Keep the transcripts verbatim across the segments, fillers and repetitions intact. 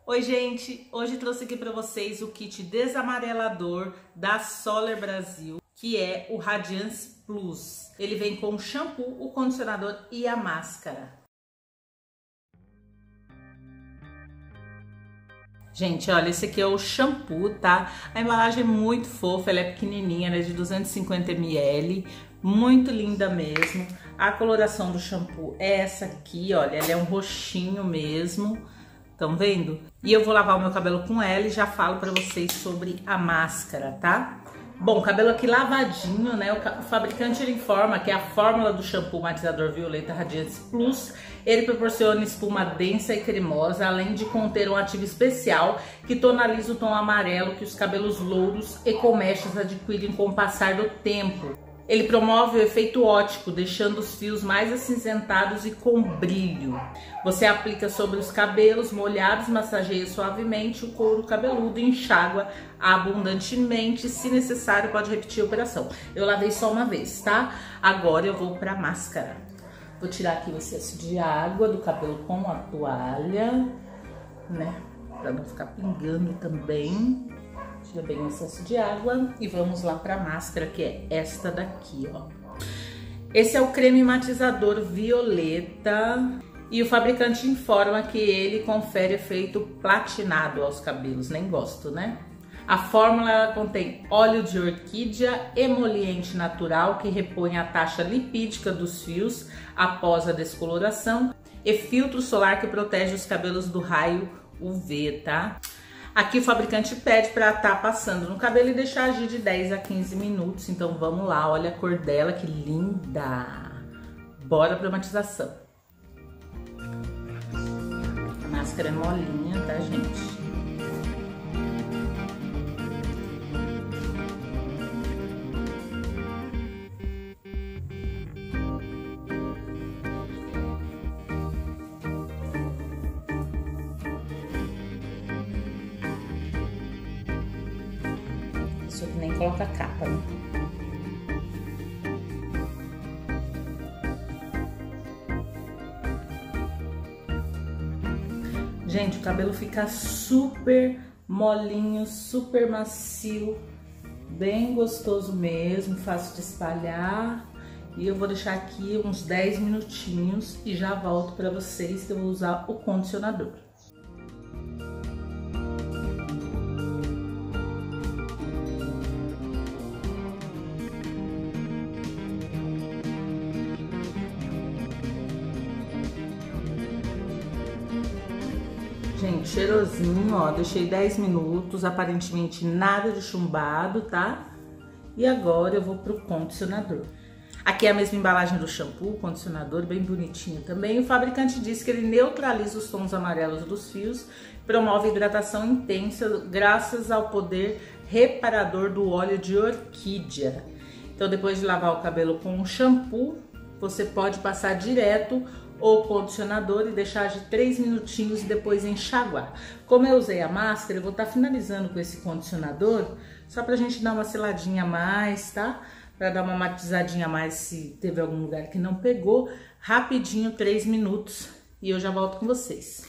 Oi gente, hoje trouxe aqui para vocês o kit desamarelador da Soler Brasil, que é o Radiance Plus. Ele vem com o shampoo, o condicionador e a máscara. Gente, olha, esse aqui é o shampoo, tá? A embalagem é muito fofa, ela é pequenininha, ela é de duzentos e cinquenta mililitros, muito linda mesmo. A coloração do shampoo é essa aqui, olha, ela é um roxinho mesmo. Estão vendo? E eu vou lavar o meu cabelo com ela e já falo pra vocês sobre a máscara, tá? Bom, cabelo aqui lavadinho, né? O fabricante ele informa que a fórmula do shampoo matizador Violeta Radiance Plus, ele proporciona espuma densa e cremosa, além de conter um ativo especial que tonaliza o tom amarelo que os cabelos louros e colmechas adquirem com o passar do tempo. Ele promove o efeito ótico, deixando os fios mais acinzentados e com brilho. Você aplica sobre os cabelos molhados, massageia suavemente o couro cabeludo e enxágua abundantemente. Se necessário, pode repetir a operação. Eu lavei só uma vez, tá? Agora eu vou para a máscara. Vou tirar aqui o excesso de água do cabelo com a toalha, né? Para não ficar pingando também. Tira bem o excesso de água e vamos lá para a máscara, que é esta daqui, ó. Esse é o creme matizador Violeta e o fabricante informa que ele confere efeito platinado aos cabelos, nem gosto, né? A fórmula ela contém óleo de orquídea, emoliente natural que repõe a taxa lipídica dos fios após a descoloração e filtro solar que protege os cabelos do raio U V, tá? Aqui o fabricante pede para estar passando no cabelo e deixar agir de dez a quinze minutos. Então vamos lá, olha a cor dela, que linda! Bora para a matização. A máscara é molinha, tá, gente? Isso aqui nem coloca capa, né? Gente, o cabelo fica super molinho, super macio, bem gostoso mesmo, fácil de espalhar. E eu vou deixar aqui uns dez minutinhos e já volto para vocês que eu vou usar o condicionador. Gente, cheirosinho, ó, deixei dez minutos, aparentemente nada de chumbado, tá? E agora eu vou pro condicionador. Aqui é a mesma embalagem do shampoo, condicionador, bem bonitinho também. O fabricante diz que ele neutraliza os tons amarelos dos fios, promove hidratação intensa graças ao poder reparador do óleo de orquídea. Então, depois de lavar o cabelo com o shampoo, você pode passar direto o condicionador e deixar de três minutinhos e depois enxaguar. Como eu usei a máscara, eu vou estar finalizando com esse condicionador, só pra gente dar uma seladinha a mais, tá? Pra dar uma matizadinha a mais se teve algum lugar que não pegou. Rapidinho, três minutos, e eu já volto com vocês.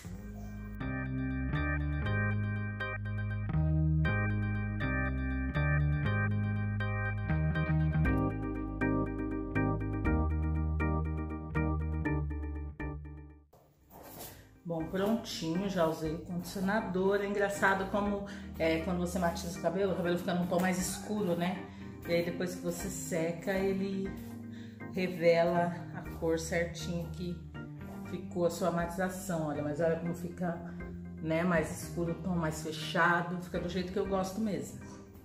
Bom, prontinho, já usei o condicionador. É engraçado como é, quando você matiza o cabelo, o cabelo fica num tom mais escuro, né? E aí depois que você seca, ele revela a cor certinho que ficou a sua matização. Olha, mas olha como fica, né, mais escuro, o tom mais fechado. Fica do jeito que eu gosto mesmo.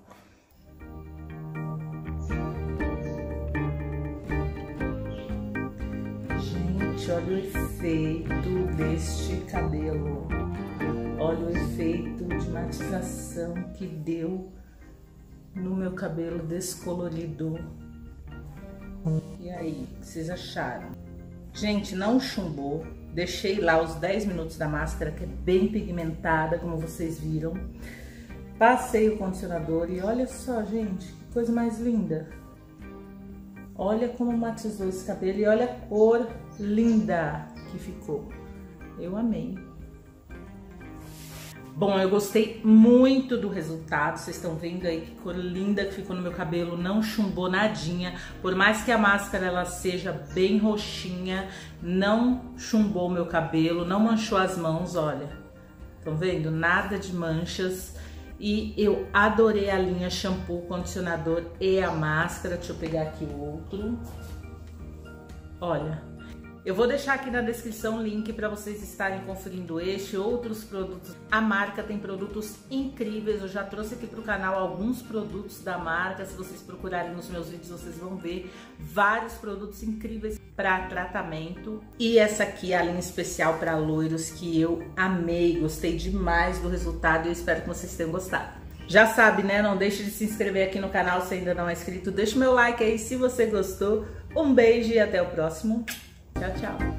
Olha o efeito deste cabelo, olha o efeito de matização que deu no meu cabelo descolorido. E aí, o que vocês acharam? Gente, não chumbou, deixei lá os dez minutos da máscara, que é bem pigmentada, como vocês viram. Passei o condicionador e olha só, gente, que coisa mais linda. Olha como matizou esse cabelo e olha a cor linda que ficou. Eu amei. Bom, eu gostei muito do resultado, vocês estão vendo aí que cor linda que ficou no meu cabelo, não chumbou nadinha, por mais que a máscara ela seja bem roxinha, não chumbou meu cabelo, não manchou as mãos, olha, estão vendo? Nada de manchas. E eu adorei a linha shampoo, condicionador e a máscara. Deixa eu pegar aqui o outro. Olha, eu vou deixar aqui na descrição o link para vocês estarem conferindo este e outros produtos. A marca tem produtos incríveis, eu já trouxe aqui para o canal alguns produtos da marca. Se vocês procurarem nos meus vídeos, vocês vão ver vários produtos incríveis para tratamento. E essa aqui é a linha especial para loiros que eu amei, gostei demais do resultado e eu espero que vocês tenham gostado. Já sabe, né? Não deixe de se inscrever aqui no canal se ainda não é inscrito. Deixa o meu like aí se você gostou. Um beijo e até o próximo. Tchau, tchau.